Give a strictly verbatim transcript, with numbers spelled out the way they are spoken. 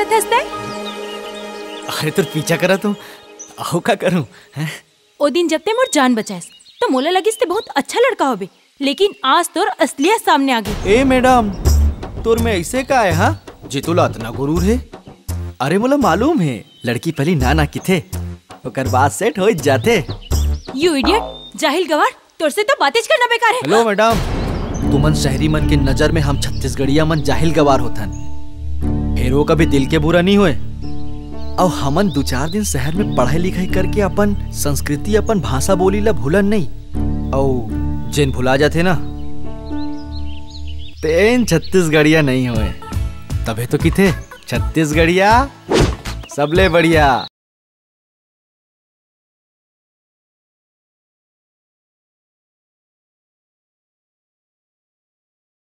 काहे हंसता है? अरे तो पीछा करा तुम आओ का करूं हैं? ओ दिन जब ते मोर जान बचाएस तो मोला लगिस ते बहुत अच्छा लड़का होबे, लेकिन आज तोर असलियत सामने आ गई। ए मैडम तोर में ऐसे का है हा जितुला इतना गुरूर है। अरे मोला मालूम है लड़की पहली ना ना की थे ओकर बाद सेट हो जाते। यू इडियट, जाहिल गवार, तोर से तो बातें करना बेकार है। हेलो मैडम, तुमन शहरी मन के नजर में हम छत्तीसगढ़िया मन जाहिल गवार होथन। हेरो का भी दिल के बुरा नहीं हुए और हमन दो चार दिन शहर में पढ़ाई लिखाई करके अपन संस्कृति अपन भाषा बोली ला भूलन नहीं और जिन भुला जाते ना तेन छत्तीसगढ़िया नहीं हुए। तबे तो किथे छत्तीसगढ़िया सबले बढ़िया।